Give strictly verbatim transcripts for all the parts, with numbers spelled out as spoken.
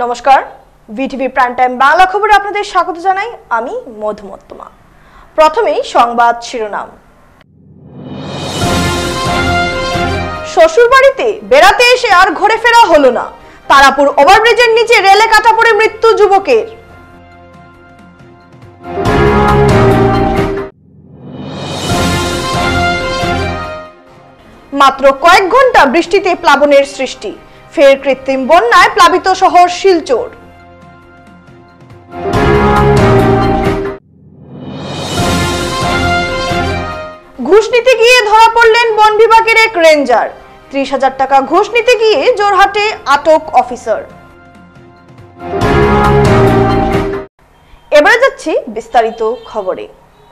নমস্কার, VTV prime time Bangla খবরে আপনাদের স্বাগত জানাই। আমি মধুমত্তমা। প্রথমেই সংবাদ শিরোনাম। শ্বশুরবাড়িতে বেড়াতে এসে আর ঘুরে ফেরা হলো না। তারাপুর ওভারব্রিজের নিচে রেলে কাটা পড়ে মৃত্যু যুবকের। মাত্র কয়েক ঘন্টা বৃষ্টিতে প্লাবনের সৃষ্টি, ফের কৃত্রিম বন্যায় প্লাবিত শহর শিলচর। ঘুষ নিতে গিয়ে ধরা পড়লেন বন বিভাগের এক রেঞ্জার। ত্রিশ হাজার টাকা ঘুষ নিতে গিয়ে জোরহাটে আটক অফিসার। এবারে যাচ্ছি বিস্তারিত খবরে।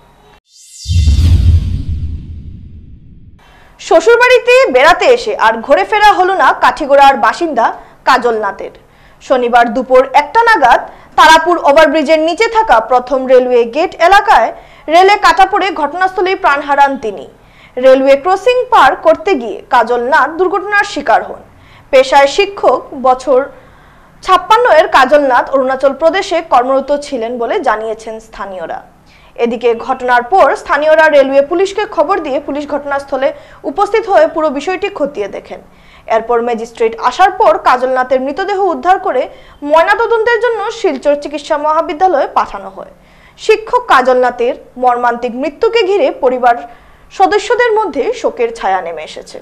শ্বশুরবাড়িতে বেড়াতে এসে আর ঘুরে ফেরা হলো না কাঠিগোড়ার বাসিন্দা কাজল নাথের। শনিবার দুপুর একটা নাগাদ তারাপুর ওভারব্রিজের নিচে থাকা প্রথম রেলওয়ে গেট এলাকায় রেলে কাটা পড়ে ঘটনাস্থলেই প্রাণ হারান তিনি। রেলওয়ে ক্রসিং পার করতে গিয়ে কাজল নাথ দুর্ঘটনার শিকার হন। পেশায় শিক্ষক, বছর ছাপ্পান্ন এর কাজল নাথ অরুণাচল প্রদেশে কর্মরত ছিলেন বলে জানিয়েছেন স্থানীয়রা। এদিকে ঘটনার পর স্থানীয়রা রেলওয়ে পুলিশকে খবর দিয়ে পুলিশ ঘটনাস্থলে উপস্থিত হয়ে পুরো বিষয়টি খতিয়ে দেখেন। এরপর ম্যাজিস্ট্রেট আসার পর কাজল নাথের মৃতদেহ উদ্ধার করে ময়নাতদন্তের জন্য শিলচর চিকিৎসা মহাবিদ্যালয়ে পাঠানো হয়। শিক্ষক কাজল নাথের মর্মান্তিক মৃত্যুকে ঘিরে পরিবার সদস্যদের মধ্যে শোকের ছায়া নেমে এসেছে।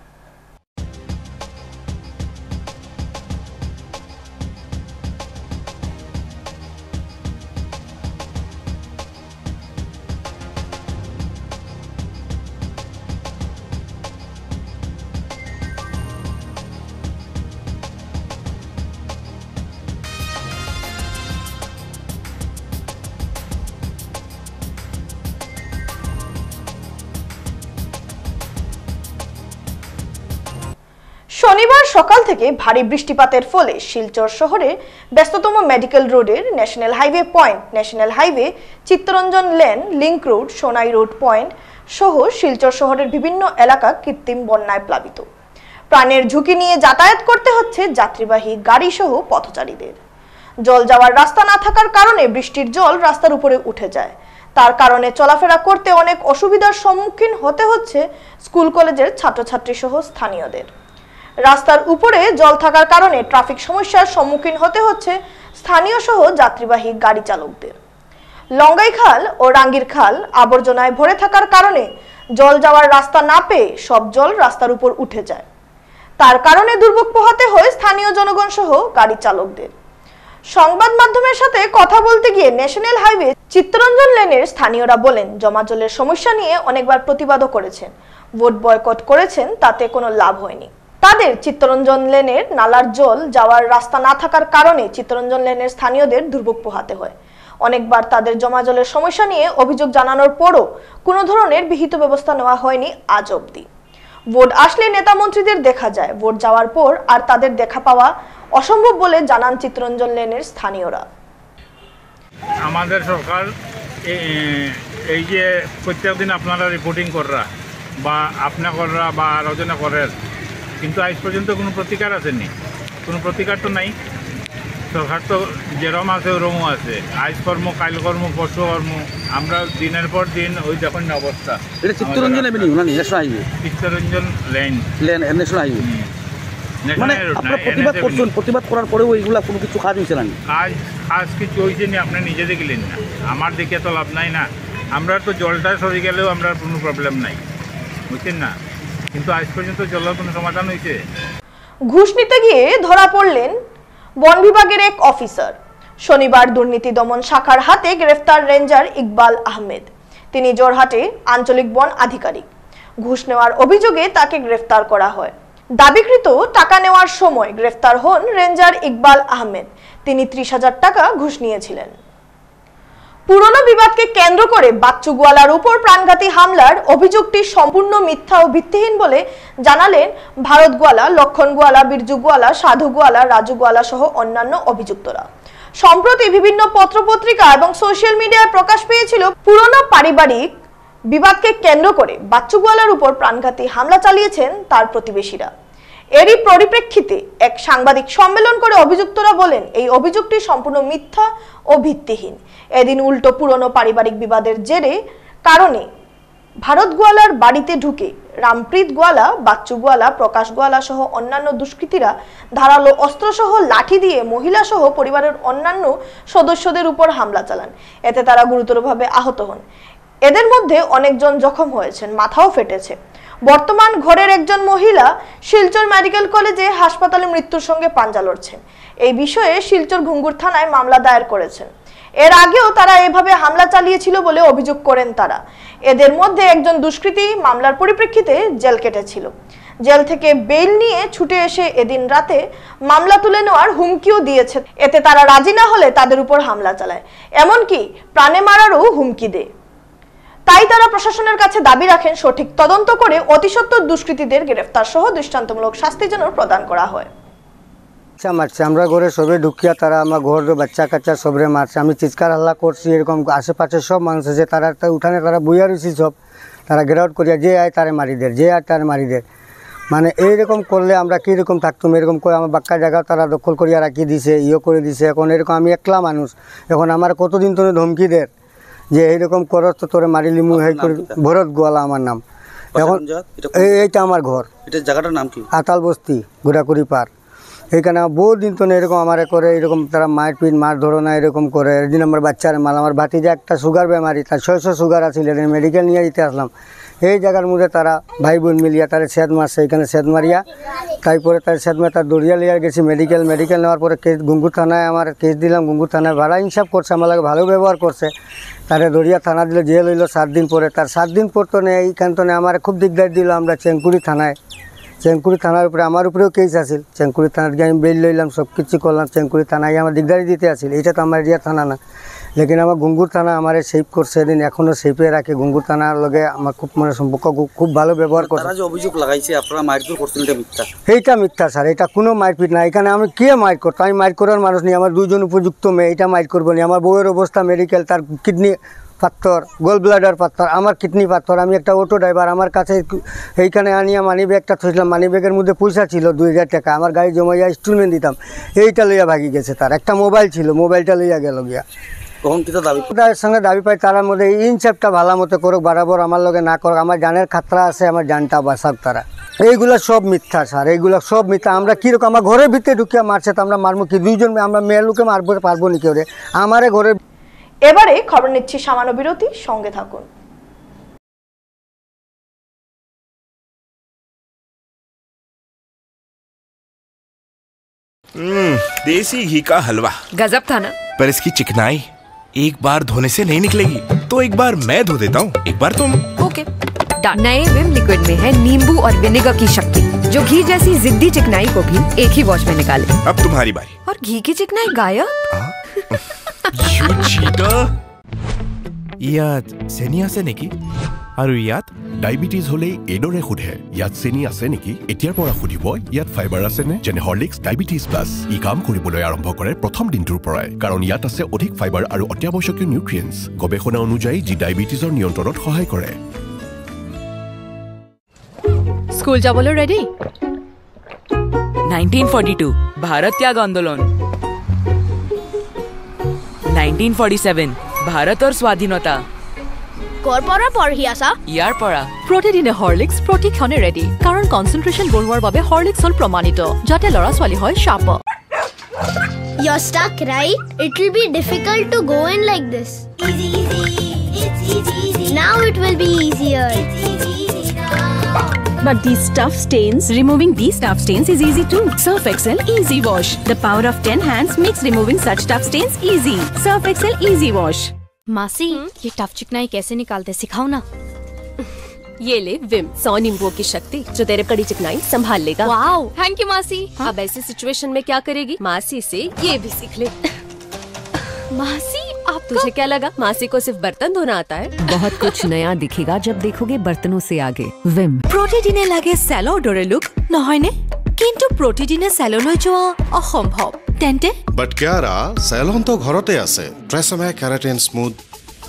শনিবার সকাল থেকে ভারী বৃষ্টিপাতের ফলে শিলচর শহরের ব্যস্ততম মেডিকেল রোডের national highway point, national highway, Chittaranjan lane, link road, Sonai road point সহ শিলচর শহরের বিভিন্ন এলাকা কৃত্রিম বন্যায় প্লাবিত। প্রাণের ঝুঁকি নিয়ে যাতায়াত করতে হচ্ছে যাত্রীবাহী গাড়ি সহ পথচারীদের। জল যাওয়ার রাস্তা না থাকার কারণে বৃষ্টির জল রাস্তার উপরে উঠে যায়। তার কারণে চলাফেরা করতে অনেক অসুবিধার সম্মুখীন হতে হচ্ছে স্কুল কলেজের ছাত্রছাত্রী সহ স্থানীয়দের। রাস্তার উপরে জল থাকার কারণে ট্রাফিক সমস্যার সম্মুখীন হতে হচ্ছে স্থানীয় সহ যাত্রীবাহী গাড়ি চালকদের। লঙ্গাই খাল ও রাঙ্গির খাল আবর্জনায় ভরে থাকার কারণে জল যাওয়ার রাস্তা না পেয়ে সব জল রাস্তার উপর উঠে যায়। তার কারণে দুর্ভোগ পোহাতে হয় স্থানীয় জনগণ সহ গাড়ি চালকদের। সংবাদ মাধ্যমের সাথে কথা বলতে গিয়ে ন্যাশনাল হাইওয়ে চিত্তরঞ্জন লেনের স্থানীয়রা বলেন, জমা জলের সমস্যা নিয়ে অনেকবার প্রতিবাদও করেছেন, ভোট বয়কট করেছেন, তাতে কোনো লাভ হয়নি। তাদের চিত্তরঞ্জন লেনের নালার জল যাওয়ার রাস্তা না থাকার কারণে চিত্তরঞ্জন লেনের স্থানীয়দের দুর্ভোগ পোহাতে হয়। অনেকবার তাদের জমা জলের সমস্যা নিয়ে অভিযোগ জানানোর পরও কোনো ধরনের বিহিত ব্যবস্থা নেওয়া হয়নি আজ অবধি। ভোট আসলে নেতা মন্ত্রীদের দেখা যায়, ভোট যাওয়ার পর আর তাদের দেখা পাওয়া অসম্ভব বলে জানান চিত্তরঞ্জন লেনের স্থানীয়রা। আমাদের সরকার এই যে প্রত্যেকদিন আপনারা রিপোর্টিং করা বা আপনা করা বা আলোচনা করেন, কিন্তু আজ পর্যন্ত কোনো প্রতিকার আসেনি। কোনো প্রতিকার তো নাই। সরকার তো যেরম আছে ওরমও আছে, আজ কর্ম কাল কর্ম পরশু কর্ম। আমরা দিনের পর দিন ওই দেখুন না অবস্থা। এটা Chittaranjan Chittaranjan lane lane national highway. মানে আপনারা প্রতিবাদ করছেন, প্রতিবাদ করার পরেও এইগুলা কোনো কিছু কাজ হয়েছে না? আজ আজ কিছু হয়েছে নি, আপনি নিজে দেখলেন না। আমার দিকে তো লাভ নাই না। আমরা তো জলটা সরে গেলেও আমরা কোনো প্রবলেম নাই, বুঝছেন না। কিন্তু আজ পর্যন্ত জলের কোনো সমাধান হয়েছে? ঘুষ নিতে গিয়ে ধরা পড়লেন বন বিভাগের এক অফিসার। শনিবার দুর্নীতি দমন শাখার হাতে গ্রেফতার রেঞ্জার ইকবাল আহমেদ। তিনি জোরহাটে আঞ্চলিক বন আধিকারিক। ঘুষ নেওয়ার অভিযোগে তাকে গ্রেফতার করা হয়। দাবিকৃত টাকা নেওয়ার সময় গ্রেফতার হন রেঞ্জার ইকবাল আহমেদ। তিনি ত্রিশ হাজার টাকা ঘুষ নিয়েছিলেন। পুরনো বিবাদকে কেন্দ্র করে বাচ্চু গোয়ালার উপর প্রাণঘাতী হামলার অভিযোগটি সম্পূর্ণ মিথ্যা ও ভিত্তিহীন বলে জানালেন ভারত গোয়ালা, লক্ষণ গোয়ালা, বিরজু গোয়ালা, সাধু গোয়ালা, রাজু গোয়ালা সহ অন্যান্য অভিযুক্তরা। সম্প্রতি বিভিন্ন পত্রপত্রিকা এবং সোশ্যাল মিডিয়ায় প্রকাশ পেয়েছিল পুরনো পারিবারিক বিবাদকে কেন্দ্র করে বাচ্চু গোয়ালার উপর প্রাণঘাতী হামলা চালিয়েছেন তার প্রতিবেশীরা। এরই পরিপ্রেক্ষিতে এক সাংবাদিক সম্মেলন করে অভিযুক্তরা বলেন এই অভিযোগটি সম্পূর্ণ মিথ্যা ও ভিত্তিহীন। এদিন উল্টো পুরনো পারিবারিক বিবাদের জেরে কারণে ভারত গোয়ালার বাড়িতে ঢুকে রামপ্রীত গোয়ালা, বাচ্চু গোয়ালা, প্রকাশ গোয়ালা সহ অন্যান্য দুষ্কৃতীরা ধারালো অস্ত্রসহ লাঠি দিয়ে মহিলা সহ পরিবারের অন্যান্য সদস্যদের উপর হামলা চালান। এতে তারা গুরুতরভাবে আহত হন। এদের মধ্যে অনেকজন জখম হয়েছেন, মাথাও ফেটেছে। বর্তমান ঘরের একজন মহিলা শিলচর মেডিকেল কলেজে হাসপাতালে মৃত্যুর সঙ্গে পাঞ্জা লড়ছেন। এই বিষয়ে শিলচর ঘুঙ্গুর থানায় মামলা দায়ের করেছেন। এর আগেও তারা এভাবে হামলা চালিয়েছিল বলে অভিযোগ করেন তারা। এদের মধ্যে একজন দুষ্কৃতী মামলার পরিপ্রেক্ষিতে জেল কেটেছিল। জেল থেকে বেইল নিয়ে ছুটে এসে এদিন রাতে মামলা তুলে নেওয়ার হুমকিও দিয়েছে। এতে তারা রাজি না হলে তাদের উপর হামলা চালায়, এমনকি প্রাণে মারারও হুমকি দেয়। তাই তারা প্রশাসনের কাছে দাবি রাখেন সঠিক তদন্ত করে অতিসত্বর দুষ্কৃতীদের গ্রেফতার সহ দৃষ্টান্তমূলক শাস্তি যেন প্রদান করা হয়। মারছে আমরা ঘরে সবে ঢুকিয়া তারা আমার ঘর বাচ্চা কাচ্চা সবরে মারছে। আমি চিৎকার হাল্লা করছি, এরকম আশেপাশে সব মানুষ আছে, তারা উঠানে তারা বইয়া রয়েছি সব, তারা গেরাউট করিয়া যে আয় তারে মারি দেয়, যে আয় তারে মারি দেয়। মানে এইরকম করলে আমরা কীরকম থাকতাম, এরকম করে আমার বাক্কা জায়গা তারা দখল করিয়া রাখি দিছে, ইয়ে করে দিছে। এখন এরকম আমি একলা মানুষ, এখন আমার কতদিন ধরে ধমকি দেয় যে এইরকম করস তো তোরে মারি লিমু। এই করে ভরত গোয়ালা আমার নাম। এখন এইটা আমার ঘর, এটা জায়গাটার নাম কি? আতাল বস্তি, ঘোড়াকুড়ি পার। এইখানে বহু দিন তো এরকম আমার করে এরকম তারা মারপিট মার ধরনা এরকম করে। একদিন আমার বাচ্চার মাল, আমার ভাতিজা একটা সুগার বেমারি, তার ছয়শো সুগার আছিল, মেডিকেল নিয়ে যেতে আসলাম। এই জায়গার মধ্যে তারা ভাই বোন মিলিয়া তারা সেদ মারছে, এখানে সেদ মারিয়া তারপরে তার সেদ মার তার দরিয়া লিয়া গেছি মেডিকেল। মেডিকেল নেওয়ার পরে কেস ঘুঙ্গুর থানায় আমার কেস দিলাম। ঘুঙ্গুর থানায় ভাড়া ইনসাফ করছে, আমার লাগে ভালো ব্যবহার করছে। তারে দরিয়া থানা দিল, জেল হইলো সাত দিন পরে। তার সাত দিন পর তো নেই এইখান তো আমার খুব দিকদার দিল। আমরা চেঙ্কুড়ি থানায়, চেঙ্কুড়ি থানার উপরে আমার উপরেও কেস আসিল। চেঙ্কুড়ি থানার গিয়ে আমি বেল লইলাম, সব কিছু করলাম। চেঙ্কুড়ি থানায় আমার দিকদারি দিতে আসিল। এইটা তো আমার এরিয়া থানা না, লেকিন আমার ঘুঙ্গুর থানা আমার সেভ করছে। এদিন এখনও সেভে রাখে। ঘুঙ্গুর থানার লগে আমার খুব মানে সম্পর্ক খুব ভালো ব্যবহার করছে। তারা যে অভিযোগ লাগাইছে আপনারা মারপিট করছেন, এটা মিথ্যা? এইটা মিথ্যা স্যার, এটা কোনো মারপিট না। এখানে আমি কে মার করতো? আমি মার করার মানুষ নেই। আমার দুইজন উপযুক্ত মেয়ে, এটা মার করবো না। আমার বউয়ের অবস্থা মেডিকেল, তার কিডনি পাথর, গোল ব্লাডার পাথর, আমার কিডনি পাথর। আমি একটা অটো ড্রাইভার, আমার কাছে এইখানে আনিয়া মানি ব্যাগটা থইছিলাম। মানি ব্যাগের মধ্যে পয়সা ছিল দুই হাজার টাকা, আমার গাড়ি জমাইয়া ইনস্টলমেন্ট দিতাম। এইটা লইয়া ভাগি গেছে। তার একটা মোবাইল ছিল, মোবাইলটা লইয়া গেল গিয়া। তখন কিন্তু দাবি তার সঙ্গে দাবি পাই তার মধ্যে ইনসাফটা ভালো মতো করুক, বরাবর আমার লগে না করুক। আমার জানের খাতরা আছে, আমার জানটা বাঁচাক তারা। এইগুলো সব মিথ্যা স্যার, এইগুলো সব মিথ্যা। আমরা কীরকম আমার ঘরের ভিতরে ঢুকিয়া মারছে, তো আমরা মারবো কি? দুইজন আমরা মেয়ে লোকে মারবো পারবো নি কেউ রে? আমারে ঘরে। এবারে খবর নিচ্ছি সামান্য বিরতি, সঙ্গে থাকুন। देसी घी का हलवा गजब था ना, पर इसकी चिकनाई एक बार धोने से नहीं निकलेगी। तो एक बार मैं धो देता हूँ, एक बार तुम। Okay done. नए विम लिक्विड में है नींबू और विनेगर की शक्ति, जो घी जैसी जिद्दी चिकनाई को भी एक ही वॉश में निकाले। अब तुम्हारी बारी। और घी की चिकनाई गायब। You cheater! ইয়াত চেনি আছে নেকি? আৰু ইয়াত ডায়াবেটিছ হলে এইদৰে সোধে, ইয়াত চেনি আছে নেকি? এতিয়াৰ পৰা সুধিব ইয়াত ফাইবাৰ আছে নে? যেনে হৰলিক্স ডায়াবেটিছ প্লাছ। ই কাম কৰিবলৈ আৰম্ভ কৰে প্ৰথম দিনটোৰ পৰাই, কাৰণ ইয়াত আছে অধিক ফাইবাৰ আৰু অত্যাৱশ্যকীয় নিউট্ৰিয়েণ্টছ, গৱেষণা অনুযায়ী যি ডায়াবেটিছৰ নিয়ন্ত্ৰণত সহায় কৰে। স্কুল যাবলৈ ready? Nineteen forty two Bharat ত্যাগ আন্দোলন। নাইনটিন ফৰ্টি ছেভেন ভাৰতৰ স্বাধীনতা। কৰ পৰা পঢ়ি আছা? ইয়াৰ পৰা। প্ৰতিদিনে হৰলিক্স প্ৰতিক্ষণে ৰেডি, কাৰণ কনচেন্ট্ৰেশ্যন বঢ়োৱাৰ বাবে হৰলিক্স হ'ল প্ৰমাণিত, যাতে ল'ৰা ছোৱালী হয় sharp. You're stuck, right? It will be difficult to go in like this. Easy, easy, it's easy, easy. Now it will be easier. It's easy, easy now. But these tough stains, removing these tough stains is easy too. Surf Excel Easy Wash. The power of ten hands makes removing such tough stains easy. Surf Excel Easy Wash. मासी, ये tough चिकनाई कैसे निकालते सिखाओ ना। ये ले Vim, सौ नींबुओं की शक्ति जो तेरे कड़ी चिकनाई संभाल लेगा। वाओ, थैंक यू मासी। हाँ? अब ऐसी सिचुएशन में क्या करेगी? मासी से ये भी सीख ले। मासी, आप तुझे क्या लगा मासी को सिर्फ बर्तन धोना आता है? बहुत कुछ नया दिखेगा जब देखोगे बर्तनों से आगे। विम প্ৰতিদিনে লাগে চেলৰ দৰে লুক, নহয়নে? কিন্তু প্ৰতিদিনে চেললৈ যোৱা অসম্ভৱ। তেন্তে বাট কিয়াৰা চেলন তো ঘৰতে আছে। Tresemme keratin smooth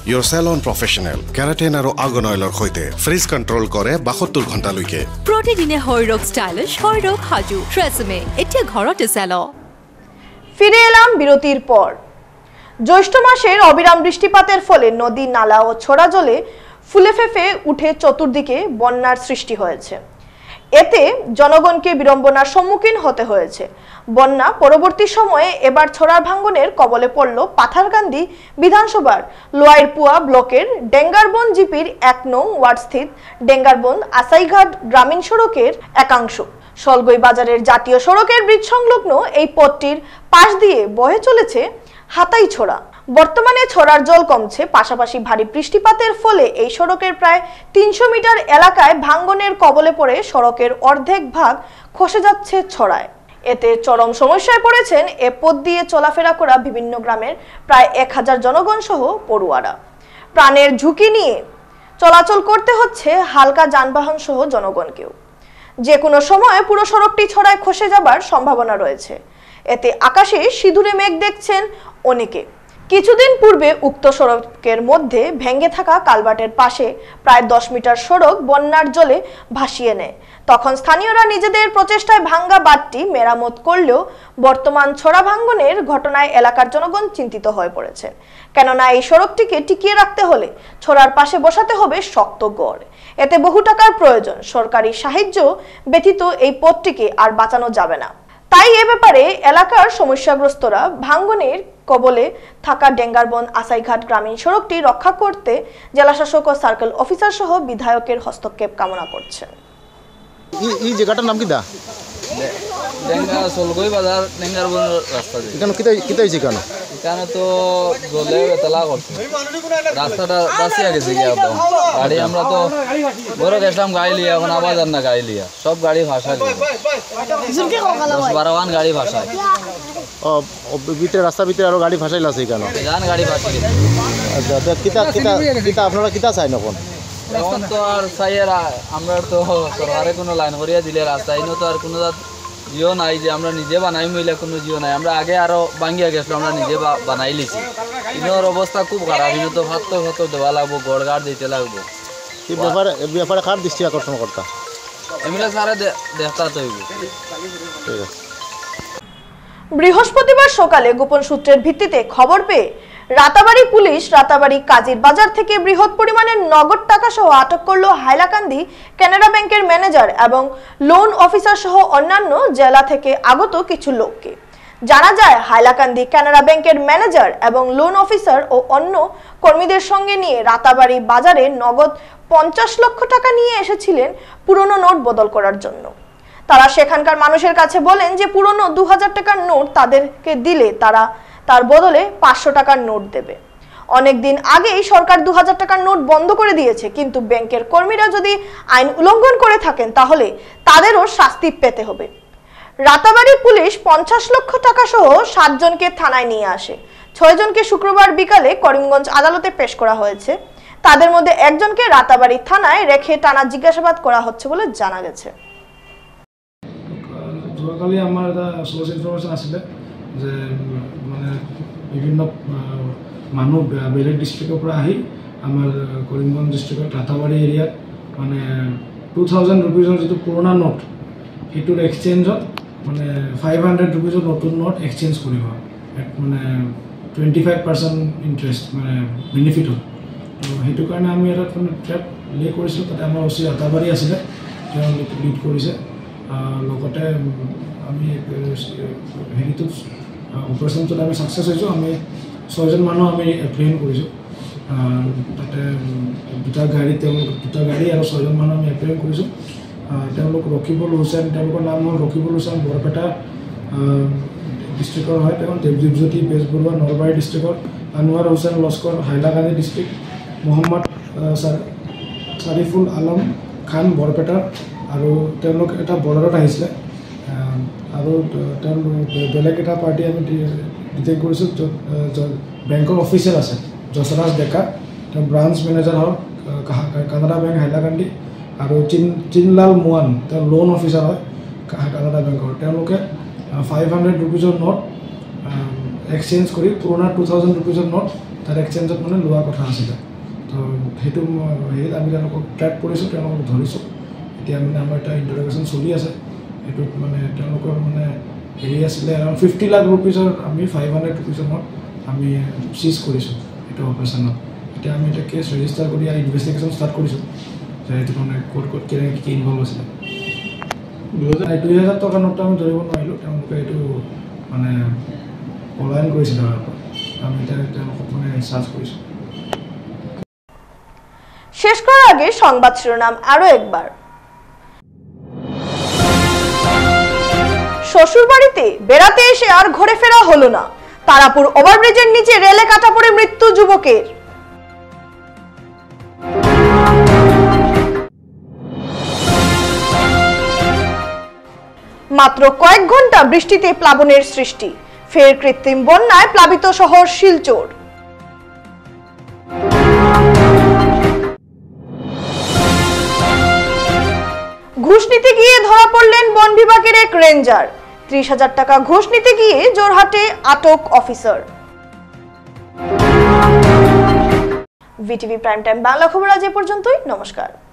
hair salon professional keratin আৰু আৰ্গন অইলৰ সৈতে ফ্ৰিজ কণ্ট্ৰল কৰে বাসত্তৰ ঘণ্টালৈকে প্ৰতিদিনে হৰৰক ষ্টাইলিছ হৰৰক সাজু ট্ৰেছমে এতিয়া ঘৰতে চেল। ফিরে এলাম বিরতির পর। জ্যৈষ্ঠ মাসের অবিরাম বৃষ্টিপাতের ফলে নদী নালা ও ছড়া জলে ফুলে ফেঁপে উঠে চতুর্দিকে বন্যার সৃষ্টি হয়েছে। এতে জনগণকে বিড়ম্বনার সম্মুখীন হতে হয়েছে। বন্যা পরবর্তী সময়ে এবার ছড়ার ভাঙ্গনের কবলে পড়ল পাথারকান্দি বিধানসভার লোয়ারপুয়া ব্লকের ডেঙ্গারবন জিপির এক নং ওয়ার্ডস্থিত ডেঙ্গারবন আসাইঘাট গ্রামীণ সড়কের একাংশ। সলগই বাজারের জাতীয় সড়কের ব্রিজ সংলগ্ন এই পথটির পাশ দিয়ে বয়ে চলেছে হাতাই ছড়া। বর্তমানে ছড়ার জল কমছে, পাশাপাশি ভারী বৃষ্টিপাতের ফলে এই সড়কের প্রায় তিনশো মিটার এলাকায় ভাঙ্গনের কবলে পড়ে সড়কের অর্ধেক ভাগ খসে যাচ্ছে ছড়ায়। এতে চরম সমস্যায় পড়েছেন এ পথ দিয়ে চলাফেরা করা বিভিন্ন গ্রামের প্রায় এক হাজার জনগণ সহ পড়ুয়ারা। প্রাণের ঝুঁকি নিয়ে চলাচল করতে হচ্ছে হালকা যানবাহন সহ জনগণকেও। যে কোনো সময় পুরো সড়কটি ছড়ায় খসে যাবার সম্ভাবনা রয়েছে। এতে আকাশে সিঁদুরে মেঘ দেখছেন অনেকে। কিছুদিন পূর্বে উক্ত সড়কের মধ্যে ভেঙে থাকা কালভার্টের পাশে প্রায় দশ মিটার সড়ক বন্যার জলে ভাসিয়ে নেয়। তখন স্থানীয়রা নিজেদের প্রচেষ্টায় ভাঙ্গা বাঁধটি মেরামত করলেও বর্তমান ছড়া ভাঙ্গনের ঘটনায় এলাকার জনগণ চিন্তিত হয়ে পড়েছেন। কেননা এই সড়কটিকে টিকিয়ে রাখতে হলে ছড়ার পাশে বসাতে হবে শক্ত গড়। এতে বহু টাকার প্রয়োজন। সরকারি সাহায্য ব্যতীত এই পথটিকে আর বাঁচানো যাবে না। তাই এ ব্যাপারে এলাকার সমস্যাগ্রস্তরা ভাঙ্গনের কবলে থাকা ডেঙ্গারবন আসাইঘাট গ্রামীণ সড়কটি রক্ষা করতে জেলাশাসক ও সার্কেল অফিসার সহ বিধায়কের হস্তক্ষেপ কামনা করছেন। এই জায়গাটার নাম কি দা? ডেঙ্গা সলগই বাজার ডেঙ্গারবন রাস্তা। এখানে কিতা কিতা হইছে কেন? এখানে তো জলে বেতলা করছে, রাস্তাটা বাঁচিয়ে গেছে কি একদম। গাড়ি আমরা তো বড় গেছিলাম গাড়ি লিয়া, এখন আবার যান না গাড়ি লিয়া, সব গাড়ি ভাষা লিয়া, দশ বারো গান গাড়ি ভাষায়। ও ভিতরে রাস্তার ভিতরে আরো গাড়ি ভাসাইল আছে কেন? গান গাড়ি ভাসিয়ে গেছে। আচ্ছা তো কিতা কিতা কিতা আপনারা কিতা চাই এখন? এখন তো আর চাইয়ে আমরা তো সরকারে কোনো লাইন করিয়া দিলে রাস্তা ইনো তো আর কোনো জিও নাই যে আমরা নিজে বানাই মহিলা কোনো জিও নাই। আমরা আগে আরো ভাঙ্গিয়া গেছিলো, আমরা নিজে বানাই লিছি। ইনোর অবস্থা খুব খারাপ। ইনো তো ভাত ভাত দেওয়া লাগবো, গড় গাড় দিতে লাগবো। এই ব্যাপারে এই ব্যাপারে কার দৃষ্টি আকর্ষণ করতা? এমনি সারা দেখতা তো হইব। ঠিক আছে। বৃহস্পতিবার সকালে গোপন সূত্রের ভিত্তিতে খবর পেয়ে রাতাবাড়ি পুলিশ রাতাবাড়ি কাজীর বাজার থেকে বৃহৎ পরিমাণের নগদ টাকা সহ আটক করল হাইলাকান্দি কানাড়া ব্যাংকের ম্যানেজার এবং লোন অফিসার সহ অন্যান্য জেলা থেকে আগত কিছু লোককে। জানা যায় হাইলাকান্দি কানাড়া ব্যাংকের ম্যানেজার এবং লোন অফিসার ও অন্য কর্মীদের সঙ্গে নিয়ে রাতাবাড়ি বাজারে নগদ পঞ্চাশ লক্ষ টাকা নিয়ে এসেছিলেন পুরনো নোট বদল করার জন্য। তারা সেখানকার মানুষের কাছে বলেন যে পুরনো দু হাজার টাকার নোট তাদেরকে দিলে তারা তার বদলে পাঁচশো টাকার নোট দেবে। অনেকদিন আগেই সরকার দু হাজার টাকার নোট বন্ধ করে দিয়েছে, কিন্তু ব্যাংকের কর্মীরা যদি আইন উল্লঙ্ঘন করে থাকেন তাহলে তাদেরও শাস্তি পেতে হবে। রাতাবাড়ি পুলিশ পঞ্চাশ লক্ষ টাকা সহ সাতজনকে থানায় নিয়ে আসে। ছয় জনকে শুক্রবার বিকালে করিমগঞ্জ আদালতে পেশ করা হয়েছে। তাদের মধ্যে একজনকে রাতাবাড়ি থানায় রেখে টানা জিজ্ঞাসাবাদ করা হচ্ছে বলে জানা গেছে। যোৱাকালি আমাৰ এটা সোর্স ইনফরমেশন আছিলে যে মানে বিভিন্ন মানুহ বেলেগ ডিষ্ট্ৰিক্টৰ পৰা আহি আমাৰ কৰিমগঞ্জ ডিষ্ট্ৰিক্টৰ ৰাতাবাড়ি এৰিয়াত মানে টু থাউজেণ্ড ৰুপিজৰ যিটো পুৰণা নোট সেইটোৰ এক্সচেঞ্জত মানে ফাইভ হাণ্ড্ৰেড ৰুপিজৰ নতুন নোট এক্সচেঞ্জ কৰিব, মানে টুৱেণ্টি ফাইভ পাৰ্চেণ্ট ইণ্টাৰেষ্ট মানে বেনিফিট হ'ল। তো সেইটো কাৰণে আমি এটা মানে ট্ৰেপ লে কৰিছিলোঁ। তাতে আমাৰ অচি ৰাতাবাড়ি আছিলে, তেওঁ লিড কৰিছে। লগতে আমি হেৰিটোত অপাৰেশ্যনটোত আমি ছাকচেছ হৈছোঁ। আমি ছয়জন মানুহ আমি এপ্ৰিহেণ্ড কৰিছোঁ। তাতে দুটা গাড়ী তেওঁলোক দুটা গাড়ী আৰু ছয়জন মানুহ আমি এপ্ৰিহেণ্ড কৰিছোঁ। তেওঁলোক ৰকিবুল হুছেইন, তেওঁলোকৰ নাম হ'ল ৰকিবুল হুছেইন, বৰপেটা ডিষ্ট্ৰিক্টৰ হয়। তেওঁ দেৱজ্যোতি বেজবৰুৱা নলবাৰী ডিষ্ট্ৰিক্টৰ, আনোৱাৰ হুছেইন লস্কৰ হাইলাকান্দি ডিষ্ট্ৰিক্ট, মহম্মদ চাৰিফুল আলম খান বৰপেটাৰ, আৰু তেওঁলোক এটা বৰ্ডাৰত আহিছিলে। আৰু তেওঁলোক বেলেগ এটা পাৰ্টি আমি ডিটেক্ট কৰিছোঁ য'ত বেংকৰ অফিচাৰ আছে যশৰাজ ডেকা, তেওঁ ব্ৰাঞ্চ মেনেজাৰ হ'ল কানাড়া বেংক হাইলাকান্দি, আৰু চিন চিনলাল মোৱান তেওঁ লোন অফিচাৰ হয় কানাড়া বেংকৰ। তেওঁলোকে ফাইভ হাণ্ড্ৰেড ৰুপিজৰ নোট এক্সচেঞ্জ কৰি পুৰণা টু থাউজেণ্ড ৰুপিজৰ নোট তাৰ এক্সচেঞ্জত মানে লোৱা কথা আছিলে তো সেইটো হেৰিত আমি তেওঁলোকক ট্ৰেক কৰিছোঁ তেওঁলোকক ধৰিছোঁ এতিয়া মানে আমাৰ এটা ইণ্টাৰগেশ্যন চলি আছে এইটোত মানে তেওঁলোকৰ মানে হেৰি আছিলে এৰাউণ্ড ফিফটি লাখ ৰুপিজৰ আমি ফাইভ হাণ্ড্ৰেড ৰুপিজৰ মত আমি চিজ কৰিছোঁ এইটো অপাৰেশ্যনত এতিয়া আমি এটা কেছ ৰেজিষ্টাৰ কৰি ইনভেষ্টিগেশ্যন ষ্টাৰ্ট কৰিছোঁ যে এইটো মানে ক'ত ক'ত কেনেকৈ কি ইনভল্ভ আছিলে দুহেজাৰ দুই হাজাৰ টকাৰ নোটটো আমি ধৰিব নোৱাৰিলোঁ তেওঁলোকে এইটো মানে পলায়ন কৰিছে তাৰ পৰা আমি এতিয়া তেওঁলোকক মানে চাৰ্জ কৰিছোঁ শেষ করার আগে সংবাদ শিরোনাম আরো একবার শ্বশুর বাড়িতে বেড়াতে এসে আর ঘরে ফেরা হলো না তারাপুর ওভারব্রিজের নিচে রেলে কাটা পড়ে মৃত্যু যুবকের মাত্র কয়েক ঘন্টা বৃষ্টিতে প্লাবনের সৃষ্টি ফের কৃত্রিম বন্যায় প্লাবিত শহর শিলচর ঘুষ নিতে গিয়ে ধরা পড়লেন বন বিভাগের এক রেঞ্জার ত্রিশ হাজার টাকা ঘুষ নিতে গিয়ে জোরহাটে আটক officer VTV prime time Bangla খবর আজ এ পর্যন্তই নমস্কার।